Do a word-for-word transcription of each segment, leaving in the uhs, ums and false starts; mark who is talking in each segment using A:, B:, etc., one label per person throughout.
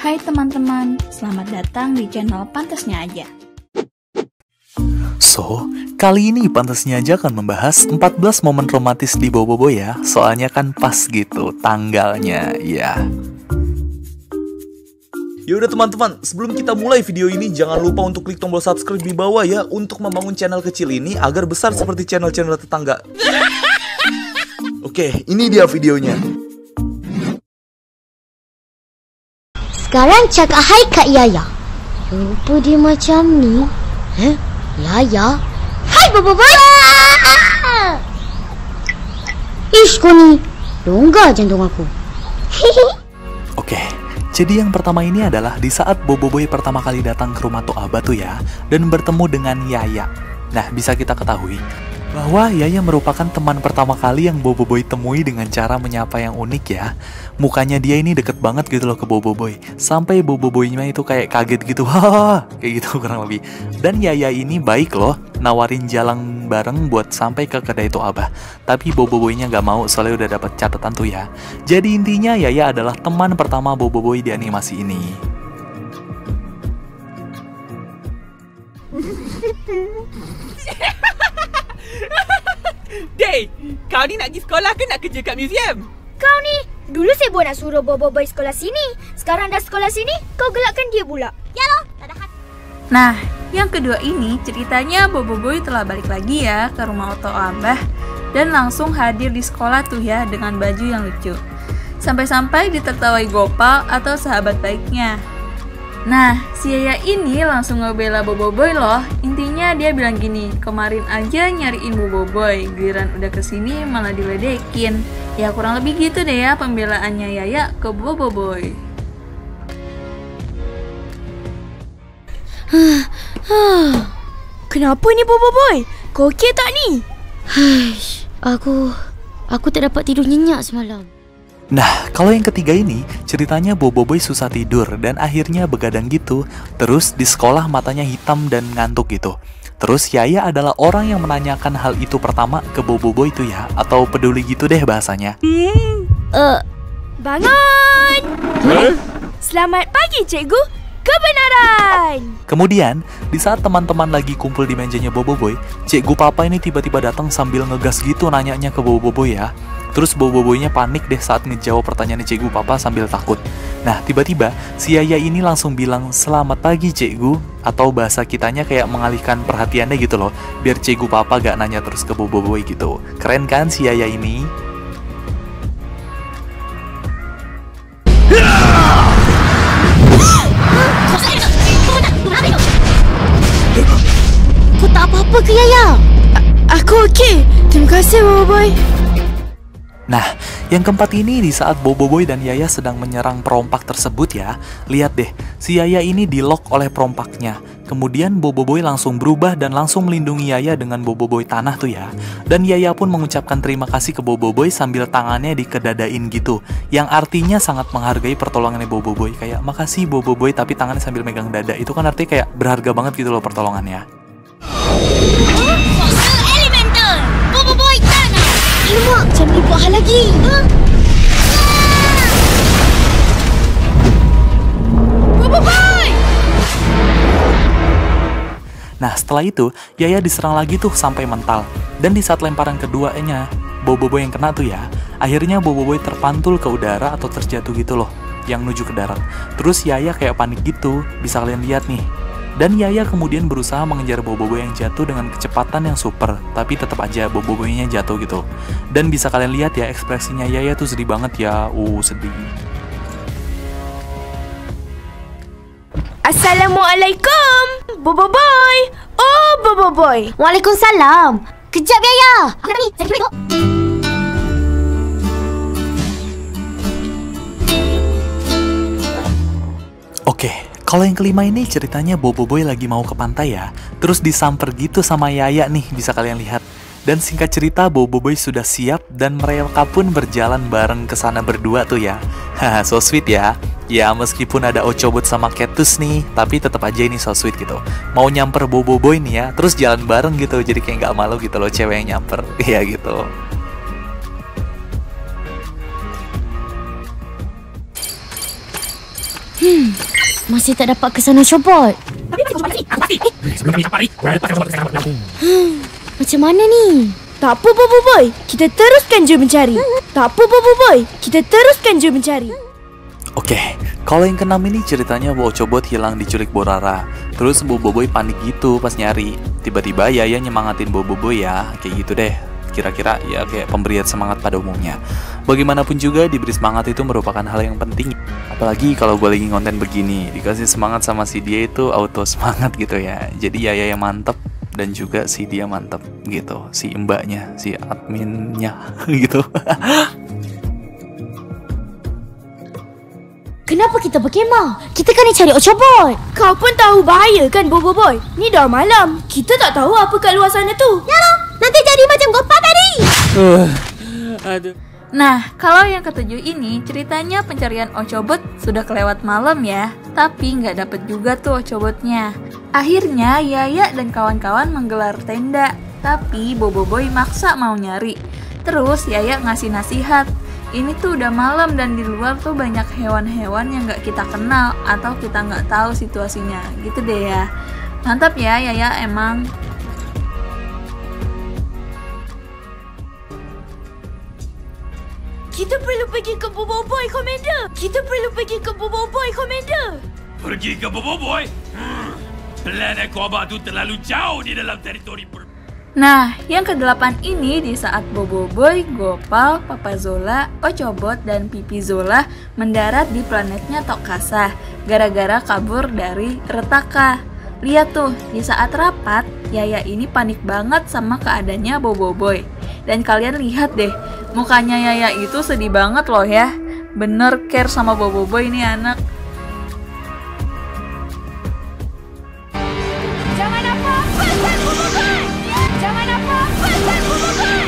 A: Hai teman-teman, selamat datang di channel Pantasnya Aja.
B: So, kali ini Pantasnya Aja akan membahas empat belas momen romantis di Boboiboy ya. Soalnya kan pas gitu tanggalnya, ya.
C: Yaudah teman-teman, sebelum kita mulai video ini, jangan lupa untuk klik tombol subscribe di bawah ya, untuk membangun channel kecil ini agar besar seperti channel-channel tetangga. Oke, ini dia videonya.
D: Sekarang cakap hai Kak Yaya. Rupa dia macam ni. Heh? Yaya? Hai Boboiboy! Ish kau ni. Longgar jantung aku.
B: Oke, jadi yang pertama ini adalah di saat Boboiboy pertama kali datang ke rumah Tok Abah tuh ya, dan bertemu dengan Yaya. Nah, bisa kita ketahui bahwa Yaya merupakan teman pertama kali yang Boboiboy temui dengan cara menyapa yang unik ya. Mukanya dia ini deket banget gitu loh ke Boboiboy, sampai Boboiboynya itu kayak kaget gitu, hahaha, kayak gitu kurang lebih. Dan Yaya ini baik loh, nawarin jalan bareng buat sampai ke kedai Tok Abah. Tapi Boboiboynya gak mau soalnya udah dapat catatan tuh ya. Jadi intinya Yaya adalah teman pertama Boboiboy di animasi ini.
E: Day, kau ni nak pergi sekolah ke nak kerja kat museum?
F: Kau ni, dulu saya buat nak suruh Boboiboy sekolah sini. Sekarang dah sekolah sini, kau gelakkan dia pula. Ya loh, tak ada hati.
A: Nah, yang kedua ini ceritanya Boboiboy telah balik lagi ya ke rumah Tok Abah dan langsung hadir di sekolah tuh ya dengan baju yang lucu. Sampai-sampai ditertawai Gopal atau sahabat baiknya. Nah, si Yaya ini langsung ngebela Boboiboy loh. Intinya dia bilang gini, kemarin aja nyariin Boboiboy, giliran udah kesini malah diledekin. Ya kurang lebih gitu deh ya pembelaannya Yaya ke Boboiboy.
F: Kenapa ni Boboiboy? Kau okey tak ni?
D: Haish, aku aku tak dapat tidur nyenyak semalam.
B: Nah, kalau yang ketiga ini, ceritanya Boboiboy susah tidur dan akhirnya begadang gitu. Terus di sekolah matanya hitam dan ngantuk gitu. Terus Yaya adalah orang yang menanyakan hal itu pertama ke Boboiboy itu ya, atau peduli gitu deh bahasanya.
F: Hmm. Uh, bangun!
B: Huh?
F: Selamat pagi cikgu, kebenaran!
B: Kemudian, di saat teman-teman lagi kumpul di mejanya Boboiboy, Cikgu Papa ini tiba-tiba datang sambil ngegas gitu nanyanya ke Boboiboy ya. Terus Boboiboynya panik deh saat ngejawab pertanyaan Cikgu Papa sambil takut. Nah, tiba-tiba si Yaya ini langsung bilang, "Selamat pagi, Cikgu." Atau bahasa kitanya kayak mengalihkan perhatiannya gitu loh, biar Cikgu Papa gak nanya terus ke Boboiboy gitu. Keren kan si Yaya ini?
D: Kau tak apa-apa ke Yaya?
F: A- aku okey. Terima kasih Boboiboy.
B: Nah, yang keempat ini di saat Boboiboy dan Yaya sedang menyerang perompak tersebut ya. Lihat deh, si Yaya ini di-lock oleh perompaknya. Kemudian Boboiboy langsung berubah dan langsung melindungi Yaya dengan Boboiboy tanah tuh ya. Dan Yaya pun mengucapkan terima kasih ke Boboiboy sambil tangannya dikedadain gitu. Yang artinya sangat menghargai pertolongannya Boboiboy. Kayak, makasih Boboiboy, tapi tangannya sambil megang dada. Itu kan artinya kayak berharga banget gitu loh pertolongannya.
D: Elemental! Boboiboy tanah! Alamak, jangan lupa hal lagi. Huh?
F: Boboiboy!
B: Nah, setelah itu, Yaya diserang lagi tuh sampai mental. Dan di saat lemparan keduanya, Boboiboy yang kena tuh ya, akhirnya Boboiboy terpantul ke udara atau terjatuh gitu loh, yang menuju ke darat. Terus Yaya kayak panik gitu, bisa kalian lihat nih. Dan Yaya kemudian berusaha mengejar Boboiboy yang jatuh dengan kecepatan yang super, tapi tetap aja Boboiboynya jatuh gitu. Dan bisa kalian lihat ya, ekspresinya Yaya tuh sedih banget ya, uh sedih.
F: Assalamualaikum Boboiboy. Oh Boboiboy.
D: Waalaikumsalam. Kejap Yaya.
B: Oke, kalau yang kelima ini ceritanya Boboiboy lagi mau ke pantai ya. Terus disamper gitu sama Yaya nih, bisa kalian lihat. Dan singkat cerita, Boboiboy sudah siap dan mereka pun berjalan bareng ke sana berdua tuh ya. Haha, so sweet ya. Ya, meskipun ada Ochobot sama Cactus nih, tapi tetap aja ini so sweet gitu. Mau nyamper Boboiboy nih ya, terus jalan bareng gitu, jadi kayak nggak malu gitu loh cewek yang nyamper. Iya gitu.
D: Hmm, masih tak dapat kesan Ocobot. Hmm, macam mana ni?
G: Tak apa, Bobo Boy. Kita teruskan je mencari. Tak apa, Bobo Boy. Kita teruskan je mencari.
B: Oke, kalau yang keenam ini ceritanya Ocobot hilang diculik Borara. Terus Bobo Boy panik gitu pas nyari. Tiba-tiba Yaya nyemangatin Bobo Boy ya, kayak gitu deh. Kira-kira ya kayak pemberian semangat pada umumnya. Bagaimanapun juga diberi semangat itu merupakan hal yang penting. Apalagi kalau gue lagi konten begini, dikasih semangat sama si dia itu auto semangat gitu ya. Jadi Yaya yang mantep dan juga si dia mantep gitu. Si mbaknya, si adminnya gitu.
D: Kenapa kita berkemah? Kita kan nak cari Ocobot.
G: Kau pun tahu bahaya kan, Bobo Boy? Ni dah malam. Kita tak tahu apa kat luar sana tu.
D: Ya loh, nanti jadi macam Gopal tadi.
E: Uh, aduh.
A: Nah, kalau yang ketujuh ini ceritanya pencarian Ocobot sudah kelewat malam ya, tapi nggak dapet juga tuh Ocobotnya. Akhirnya Yaya dan kawan-kawan menggelar tenda, tapi Bobo Boy maksa mau nyari. Terus Yaya ngasih nasihat, ini tuh udah malam dan di luar tuh banyak hewan-hewan yang nggak kita kenal atau kita nggak tahu situasinya, gitu deh ya. Mantap ya Yaya emang.
G: Kita perlu pergi ke Bobo Boy, Commander. Kita perlu pergi ke Bobo Boy, Commander.
H: Pergi ke Bobo Boy? Hmm. Plan Ekoba tu terlalu jauh di dalam teritori per...
A: Nah, yang kedelapan ini di saat Bobo Boy, Gopal, Papa Zola, Ocobot, dan Pipi Zola mendarat di planetnya Tokasa gara-gara kabur dari Retaka. Lihat tuh, di saat rapat, Yaya ini panik banget sama keadaannya Bobo Boy. Dan kalian lihat deh, mukanya Yaya itu sedih banget loh ya. Bener care sama Bobo Boy ini anak.
F: Jangan apa-apa, San Bobo Boy! Jangan apa-apa, San Bobo Boy!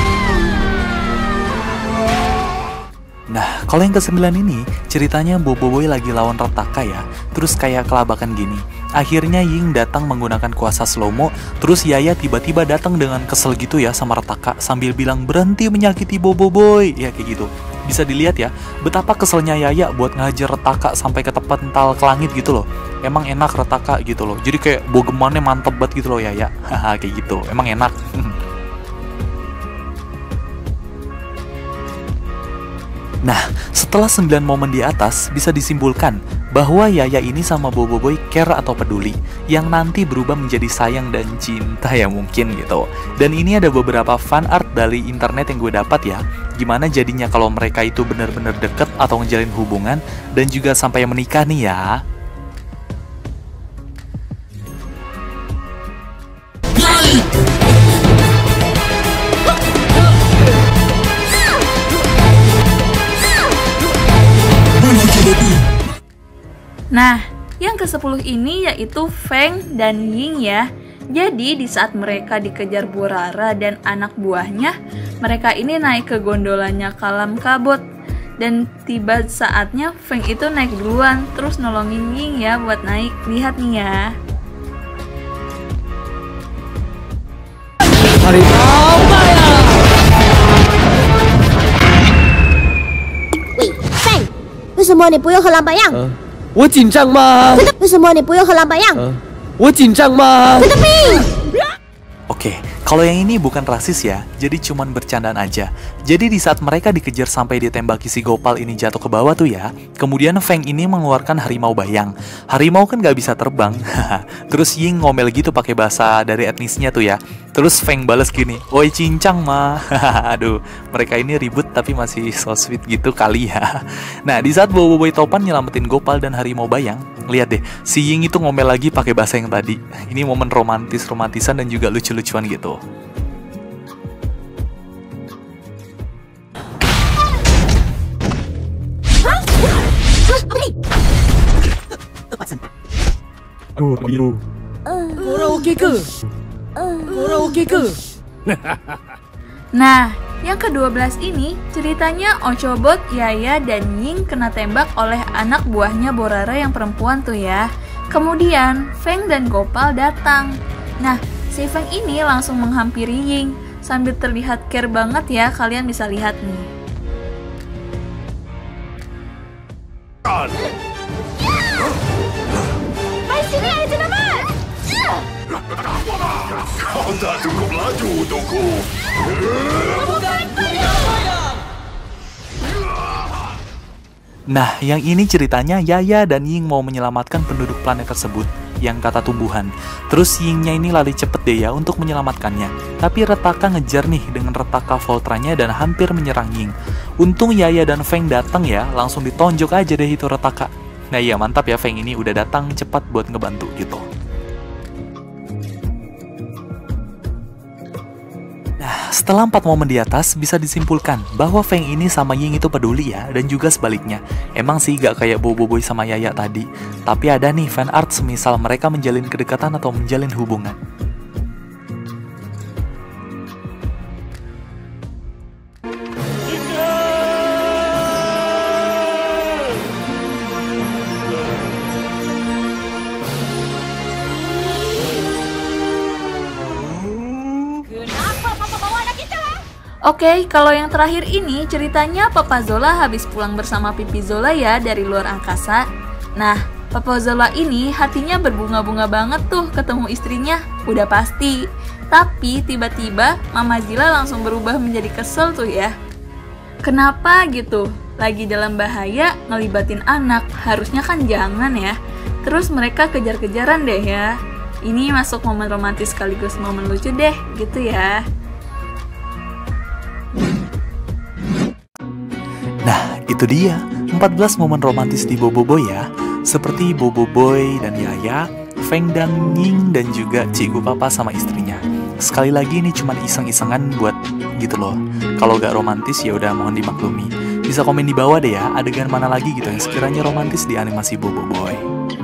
B: Nah, kalau yang kesembilan ini ceritanya Bobo Boy lagi lawan Retaka ya. Terus kayak kelabakan gini. Akhirnya Ying datang menggunakan kuasa slow-mo. Terus Yaya tiba-tiba datang dengan kesel gitu ya sama Retaka sambil bilang berhenti menyakiti Bobo Boy. Ya kayak gitu. Bisa dilihat ya betapa keselnya Yaya buat ngajar Retaka sampai ke tempat ental ke langit gitu loh. Emang enak Retaka gitu loh. Jadi kayak bogemannya mantep banget gitu loh Yaya. Haha kayak gitu. Emang enak. Nah, setelah sembilan momen di atas, bisa disimpulkan bahwa Yaya ini sama Bobo Boy care atau peduli, yang nanti berubah menjadi sayang dan cinta ya mungkin gitu. Dan ini ada beberapa fan art dari internet yang gue dapat ya, gimana jadinya kalau mereka itu benar-benar deket atau ngejalin hubungan, dan juga sampai menikah nih ya.
A: Nah, yang kesepuluh ini yaitu Feng dan Ying ya. Jadi di saat mereka dikejar Borara dan anak buahnya, mereka ini naik ke gondolanya Kalam Kabut. Dan tiba saatnya Feng itu naik duluan, terus nolongin Ying ya buat naik. Lihat nih ya.
D: Wei, Feng, 为什么你不用喝蓝白样？
E: 我紧张吗？
D: 为什么你不用喝蓝白样？
E: 我紧张吗？
B: Oke, kalau yang ini bukan rasis ya, jadi cuman bercandaan aja. Jadi di saat mereka dikejar sampai ditembaki si Gopal ini jatuh ke bawah tuh ya, kemudian Feng ini mengeluarkan harimau bayang. Harimau kan gak bisa terbang. Terus Ying ngomel gitu pakai bahasa dari etnisnya tuh ya. Terus Feng bales gini, "Oi cincang mah." Aduh, mereka ini ribut tapi masih so sweet gitu kali ya. Nah, di saat Bobo Boy Topan nyelamatin Gopal dan harimau bayang, lihat deh, si Ying itu ngomel lagi pakai bahasa yang tadi. Ini momen romantis-romantisan dan juga lucu-lucuan gitu.
G: Korang okey ke? Korang okey ke?
A: Nah, yang kedua belas ini ceritanya Ocobot, Yaya, dan Ying kena tembak oleh anak buahnya Borara yang perempuan tuh ya. Kemudian Feng dan Gopal datang. Nah, si Feng ini langsung menghampiri Ying sambil terlihat care banget ya, kalian bisa lihat nih.
H: Kau tak cukup laju untukku.
B: Nah, yang ini ceritanya Yaya dan Ying mau menyelamatkan penduduk planet tersebut yang kata tumbuhan. Terus Yingnya ini lari cepet deh ya untuk menyelamatkannya. Tapi Retaka ngejar nih dengan Retaka Voltranya dan hampir menyerang Ying. Untung Yaya dan Feng datang ya, langsung ditonjok aja deh itu Retaka. Nah iya mantap ya, Feng ini udah datang cepat buat ngebantu gitu. Setelah empat momen di atas, bisa disimpulkan bahwa Feng ini sama Ying itu peduli ya, dan juga sebaliknya. Emang sih gak kayak Boboiboy sama Yaya tadi, tapi ada nih fan art semisal mereka menjalin kedekatan atau menjalin hubungan.
A: Oke, kalau yang terakhir ini ceritanya Papa Zola habis pulang bersama Pipi Zola ya dari luar angkasa. Nah, Papa Zola ini hatinya berbunga-bunga banget tuh ketemu istrinya, udah pasti. Tapi tiba-tiba Mama Zila langsung berubah menjadi kesel tuh ya. Kenapa gitu? Lagi dalam bahaya ngelibatin anak, harusnya kan jangan ya. Terus mereka kejar-kejaran deh ya. Ini masuk momen romantis sekaligus momen lucu deh, gitu ya.
B: Nah, itu dia empat belas momen romantis di Boboiboy ya. Seperti Boboiboy dan Yaya, Feng dan Ying, dan juga Cikgu Papa sama istrinya. Sekali lagi ini cuma iseng-isengan buat gitu loh. Kalau gak romantis ya udah mohon dimaklumi. Bisa komen di bawah deh ya, adegan mana lagi gitu yang sekiranya romantis di animasi Boboiboy.